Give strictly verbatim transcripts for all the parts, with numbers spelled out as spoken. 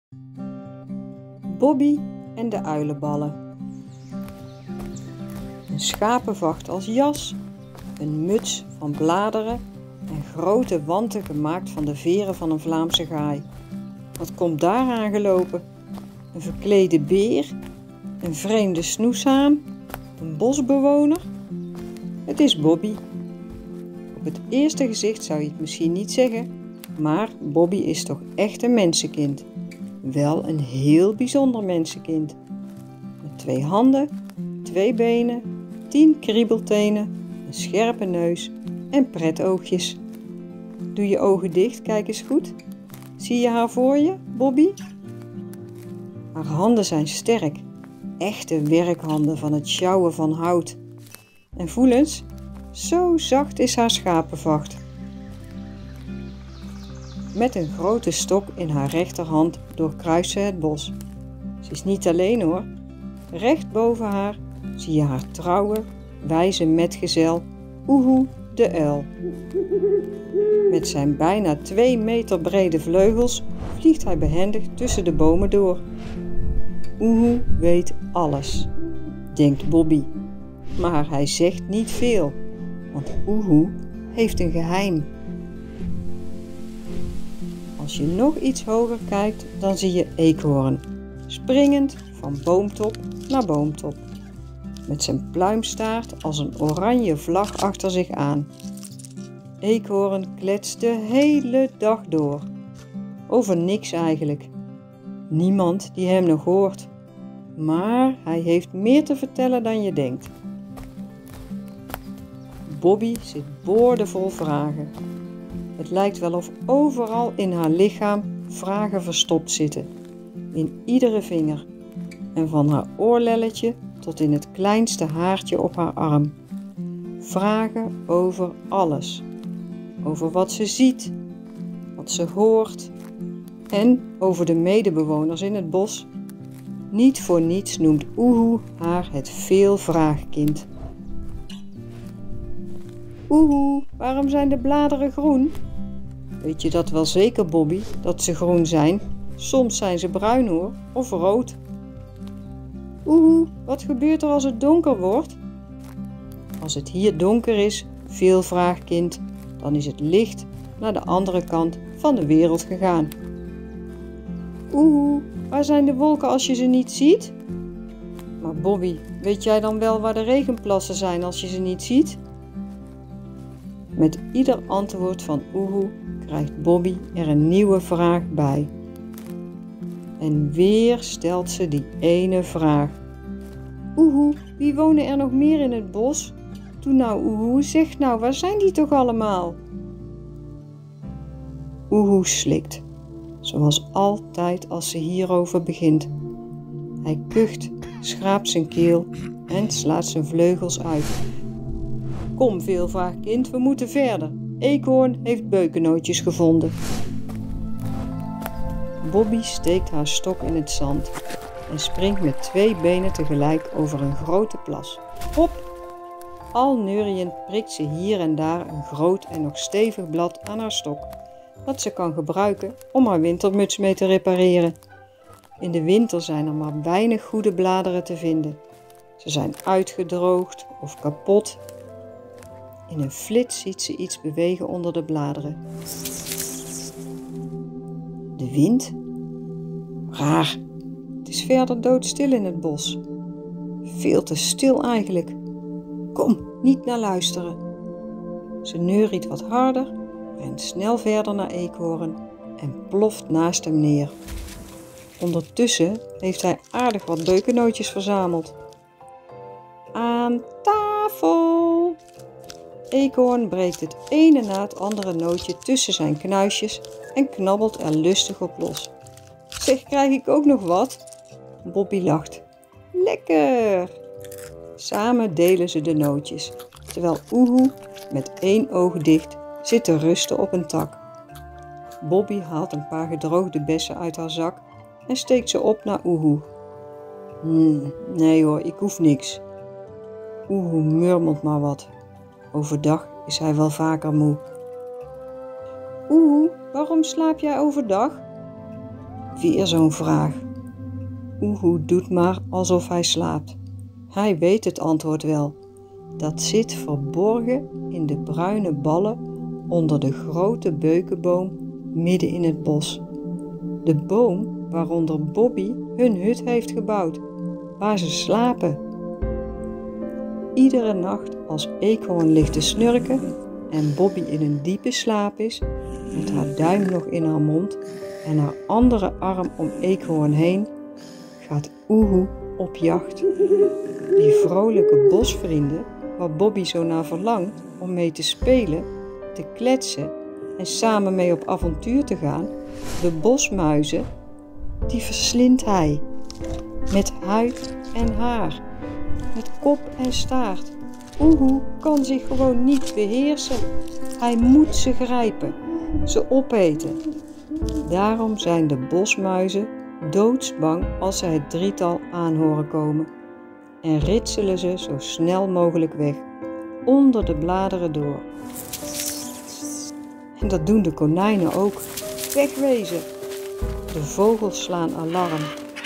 Bobby en de uilenballen. Een schapenvacht als jas, een muts van bladeren en grote wanten gemaakt van de veren van een Vlaamse gaai. Wat komt daar aangelopen? Een verklede beer? Een vreemde snoeshaan? Een bosbewoner? Het is Bobby. Op het eerste gezicht zou je het misschien niet zeggen, maar Bobby is toch echt een mensenkind. Wel een heel bijzonder mensenkind. Met twee handen, twee benen, tien kriebeltenen, een scherpe neus en pretoogjes. Doe je ogen dicht, kijk eens goed. Zie je haar voor je, Bobby? Haar handen zijn sterk, echte werkhanden van het sjouwen van hout. En voel eens, zo zacht is haar schapenvacht. Met een grote stok in haar rechterhand doorkruist ze het bos. Ze is niet alleen hoor. Recht boven haar zie je haar trouwe, wijze metgezel Oehoe de uil. Met zijn bijna twee meter brede vleugels vliegt hij behendig tussen de bomen door. Oehoe weet alles, denkt Bobby. Maar hij zegt niet veel, want Oehoe heeft een geheim. Als je nog iets hoger kijkt, dan zie je Eekhoorn, springend van boomtop naar boomtop. Met zijn pluimstaart als een oranje vlag achter zich aan. Eekhoorn kletst de hele dag door. Over niks eigenlijk. Niemand die hem nog hoort. Maar hij heeft meer te vertellen dan je denkt. Bobby zit boordevol vragen. Het lijkt wel of overal in haar lichaam vragen verstopt zitten. In iedere vinger. En van haar oorlelletje tot in het kleinste haartje op haar arm. Vragen over alles. Over wat ze ziet, wat ze hoort en over de medebewoners in het bos. Niet voor niets noemt Oehoe haar het veelvraagkind. Oehoe, waarom zijn de bladeren groen? Weet je dat wel zeker, Bobby, dat ze groen zijn? Soms zijn ze bruin hoor, of rood. Oehoe, wat gebeurt er als het donker wordt? Als het hier donker is, veelvraagkind, dan is het licht naar de andere kant van de wereld gegaan. Oehoe, waar zijn de wolken als je ze niet ziet? Maar Bobby, weet jij dan wel waar de regenplassen zijn als je ze niet ziet? Met ieder antwoord van Oehoe krijgt Bobby er een nieuwe vraag bij. En weer stelt ze die ene vraag. Oehoe, wie wonen er nog meer in het bos? Doe nou Oehoe, zeg nou, waar zijn die toch allemaal? Oehoe slikt, zoals altijd als ze hierover begint. Hij kucht, schraapt zijn keel en slaat zijn vleugels uit. Kom veelvraagkind, we moeten verder. Eekhoorn heeft beukennootjes gevonden. Bobby steekt haar stok in het zand en springt met twee benen tegelijk over een grote plas. Hop! Al neuriënd prikt ze hier en daar een groot en nog stevig blad aan haar stok, dat ze kan gebruiken om haar wintermuts mee te repareren. In de winter zijn er maar weinig goede bladeren te vinden. Ze zijn uitgedroogd of kapot. In een flits ziet ze iets bewegen onder de bladeren. De wind? Raar, het is verder doodstil in het bos. Veel te stil eigenlijk. Kom, niet naar luisteren. Ze neuriet wat harder, rent snel verder naar Eekhoorn en ploft naast hem neer. Ondertussen heeft hij aardig wat beukennootjes verzameld. Aan tafel! Eekhoorn breekt het ene na het andere nootje tussen zijn knuisjes en knabbelt er lustig op los. Zeg, krijg ik ook nog wat? Bobby lacht. Lekker! Samen delen ze de nootjes, terwijl Oehoe met één oog dicht zit te rusten op een tak. Bobby haalt een paar gedroogde bessen uit haar zak en steekt ze op naar Oehoe. Hmm, nee hoor, ik hoef niks. Oehoe murmelt maar wat. Overdag is hij wel vaker moe. Oehoe, waarom slaap jij overdag? Weer zo'n vraag. Oehoe doet maar alsof hij slaapt. Hij weet het antwoord wel. Dat zit verborgen in de bruine ballen onder de grote beukenboom midden in het bos. De boom waaronder Bobby hun hut heeft gebouwd, waar ze slapen. Iedere nacht als Eekhoorn ligt te snurken en Bobby in een diepe slaap is, met haar duim nog in haar mond en haar andere arm om Eekhoorn heen, gaat Oehoe op jacht. Die vrolijke bosvrienden, waar Bobby zo naar verlangt om mee te spelen, te kletsen en samen mee op avontuur te gaan, de bosmuizen, die verslindt hij. Met huid en haar, met kop en staart. Oehoe kan zich gewoon niet beheersen. Hij moet ze grijpen, ze opeten. Daarom zijn de bosmuizen doodsbang als ze het drietal aan horen komen en ritselen ze zo snel mogelijk weg, onder de bladeren door. En dat doen de konijnen ook. Wegwezen! De vogels slaan alarm.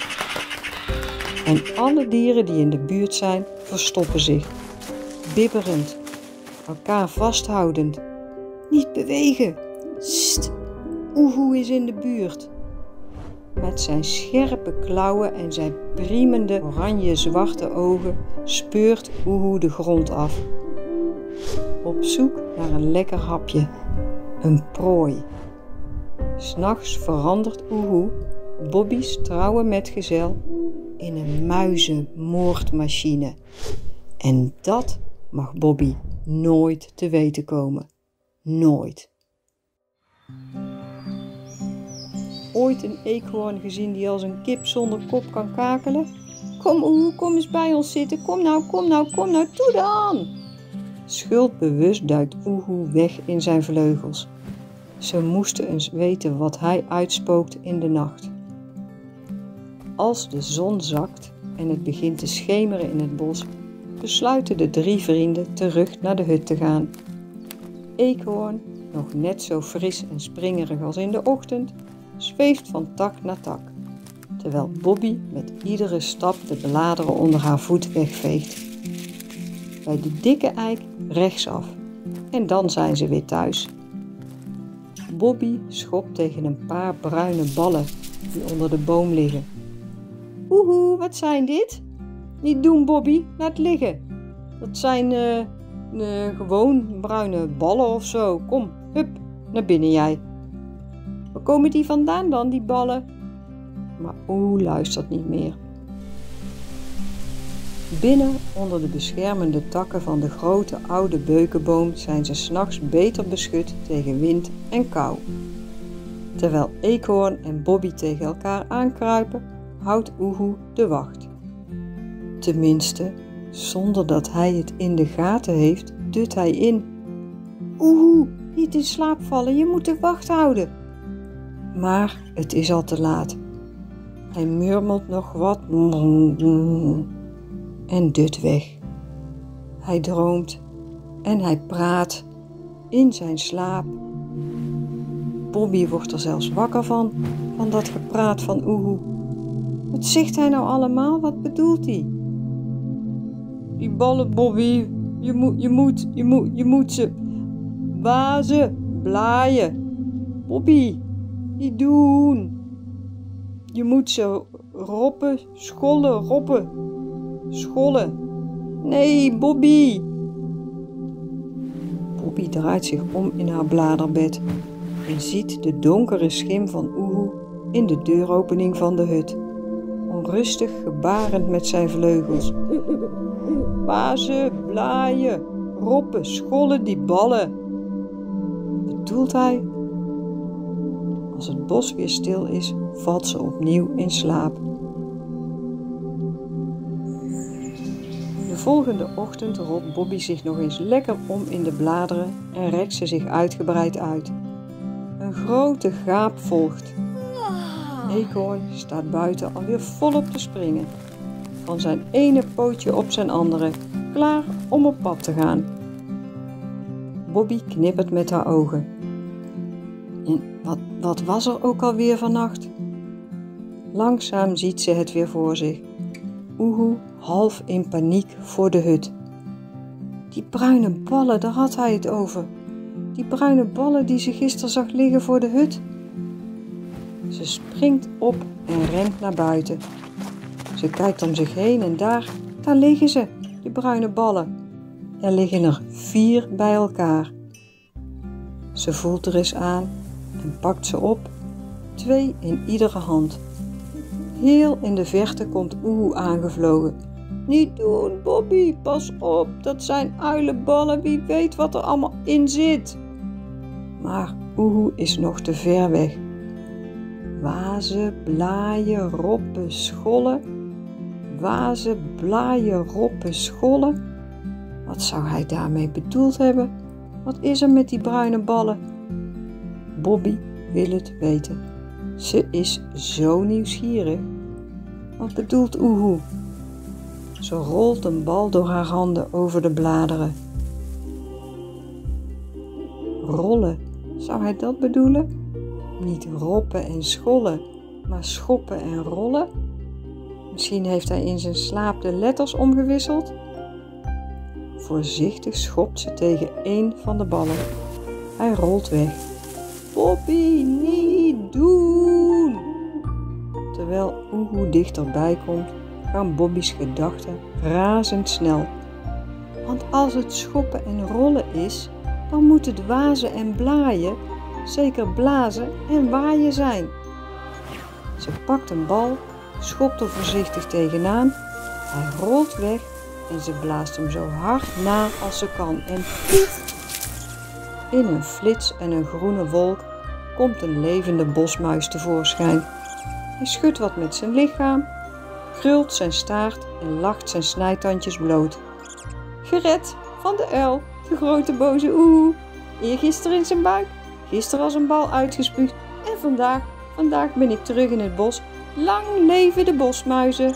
En alle dieren die in de buurt zijn, verstoppen zich. Bibberend, elkaar vasthoudend. Niet bewegen! Sst! Oehoe is in de buurt. Met zijn scherpe klauwen en zijn priemende oranje-zwarte ogen speurt Oehoe de grond af. Op zoek naar een lekker hapje, een prooi. 'S Nachts verandert Oehoe, Bobby's trouwe metgezel, in een muizenmoordmachine. En dat mag Bobby nooit te weten komen. Nooit. Ooit een eekhoorn gezien die als een kip zonder kop kan kakelen? Kom Oehoe, kom eens bij ons zitten. Kom nou, kom nou, kom nou, toe dan! Schuldbewust duikt Oehoe weg in zijn vleugels. Ze moesten eens weten wat hij uitspookt in de nacht. Als de zon zakt en het begint te schemeren in het bos, besluiten de drie vrienden terug naar de hut te gaan. Eekhoorn, nog net zo fris en springerig als in de ochtend, zweeft van tak naar tak, terwijl Bobby met iedere stap de bladeren onder haar voet wegveegt. Bij de dikke eik rechtsaf en dan zijn ze weer thuis. Bobby schopt tegen een paar bruine ballen die onder de boom liggen. Oehoe, wat zijn dit? Niet doen, Bobby, laat liggen. Dat zijn uh, uh, gewoon bruine ballen of zo. Kom, hup, naar binnen jij. Waar komen die vandaan dan, die ballen? Maar Oehoe luistert niet meer. Binnen onder de beschermende takken van de grote oude beukenboom zijn ze 's nachts beter beschut tegen wind en kou. Terwijl Eekhoorn en Bobby tegen elkaar aankruipen, houdt Oehoe de wacht. Tenminste, zonder dat hij het in de gaten heeft, dut hij in. Oehoe, niet in slaap vallen, je moet de wacht houden. Maar het is al te laat. Hij murmelt nog wat en dut weg. Hij droomt en hij praat in zijn slaap. Bobby wordt er zelfs wakker van, van dat gepraat van Oehoe. Wat zegt hij nou allemaal? Wat bedoelt hij? Die ballen, Bobby, je moet, je moet, je moet, je moet ze wazen, blaaien. Bobby, niet doen. Je moet ze roppen, schollen, roppen, schollen. Nee, Bobby. Bobby draait zich om in haar bladerbed en ziet de donkere schim van Oehoe in de deuropening van de hut, onrustig gebarend met zijn vleugels. Wazen, blaaien, roppen, schollen die ballen. Bedoelt hij? Als het bos weer stil is, valt ze opnieuw in slaap. De volgende ochtend rolt Bobby zich nog eens lekker om in de bladeren en rekt ze zich uitgebreid uit. Een grote gaap volgt. Eekhoorn staat buiten alweer volop te springen. Van zijn ene pootje op zijn andere, klaar om op pad te gaan. Bobby knippert met haar ogen. En wat, wat was er ook alweer vannacht? Langzaam ziet ze het weer voor zich. Oehoe half in paniek voor de hut. Die bruine ballen, daar had hij het over. Die bruine ballen die ze gisteren zag liggen voor de hut. Ze springt op en rent naar buiten. Ze kijkt om zich heen en daar, daar liggen ze, die bruine ballen. Er liggen er vier bij elkaar. Ze voelt er eens aan en pakt ze op, twee in iedere hand. Heel in de verte komt Oehoe aangevlogen. Niet doen, Bobby, pas op, dat zijn uilenballen, wie weet wat er allemaal in zit. Maar Oehoe is nog te ver weg. Wazen, blaaien, roppen, schollen. Wazen, blaaien, roppen, schollen. Wat zou hij daarmee bedoeld hebben? Wat is er met die bruine ballen? Bobby wil het weten. Ze is zo nieuwsgierig. Wat bedoelt Oehoe? Ze rolt een bal door haar handen over de bladeren. Rollen, zou hij dat bedoelen? Niet roppen en schollen, maar schoppen en rollen? Misschien heeft hij in zijn slaap de letters omgewisseld? Voorzichtig schopt ze tegen één van de ballen. Hij rolt weg. Bobby, niet doen! Terwijl Oehoe dichterbij komt, gaan Bobby's gedachten razendsnel. Want als het schoppen en rollen is, dan moet het wazen en blaaien, zeker blazen en waaien zijn. Ze pakt een bal, schopt er voorzichtig tegenaan, hij rolt weg en ze blaast hem zo hard na als ze kan en poef! In een flits en een groene wolk komt een levende bosmuis tevoorschijn. Hij schudt wat met zijn lichaam, krult zijn staart en lacht zijn snijtandjes bloot. Gered van de uil, de grote boze Oehoe. Eergisteren in zijn buik, gisteren als een bal uitgespuugd en vandaag, vandaag ben ik terug in het bos. Lang leven de bosmuizen!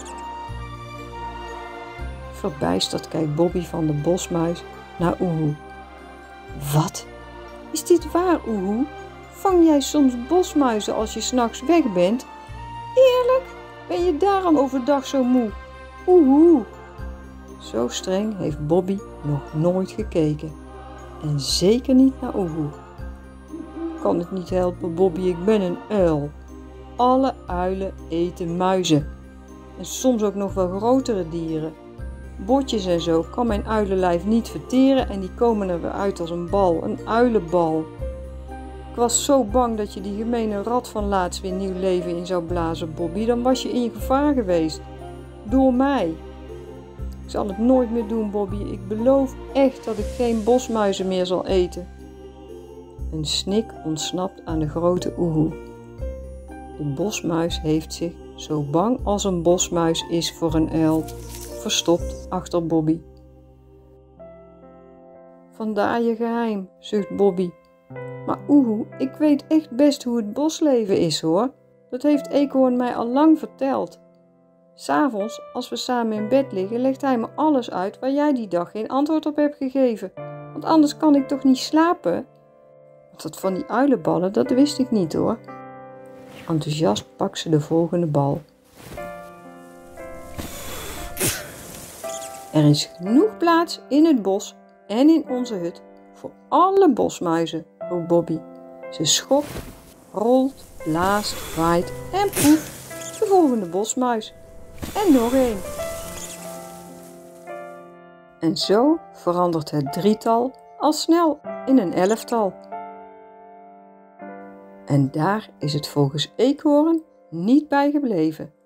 Verbijsterd kijkt Bobby van de bosmuis naar Oehoe. Wat? Is dit waar, Oehoe? Vang jij soms bosmuizen als je 's nachts weg bent? Eerlijk? Ben je daarom overdag zo moe? Oehoe! Zo streng heeft Bobby nog nooit gekeken. En zeker niet naar Oehoe. Kan het niet helpen, Bobby, ik ben een uil. Alle uilen eten muizen. En soms ook nog wel grotere dieren. Botjes en zo kan mijn uilenlijf niet verteren en die komen er weer uit als een bal, een uilenbal. Ik was zo bang dat je die gemene rat van laatst weer nieuw leven in zou blazen, Bobby. Dan was je in gevaar geweest. Door mij. Ik zal het nooit meer doen, Bobby. Ik beloof echt dat ik geen bosmuizen meer zal eten. Een snik ontsnapt aan de grote Oehoe. De bosmuis heeft zich, zo bang als een bosmuis is voor een uil, verstopt achter Bobby. Vandaar je geheim, zucht Bobby. Maar Oehoe, ik weet echt best hoe het bosleven is, hoor. Dat heeft Eekhoorn mij al lang verteld. 'S Avonds, als we samen in bed liggen, legt hij me alles uit waar jij die dag geen antwoord op hebt gegeven. Want anders kan ik toch niet slapen? Want dat van die uilenballen, dat wist ik niet, hoor. Enthousiast pakt ze de volgende bal. Er is genoeg plaats in het bos en in onze hut voor alle bosmuizen, roept Bobby. Ze schopt, rolt, blaast, waait en poef, de volgende bosmuis. En nog één. En zo verandert het drietal al snel in een elftal. En daar is het volgens Eekhoorn niet bij gebleven.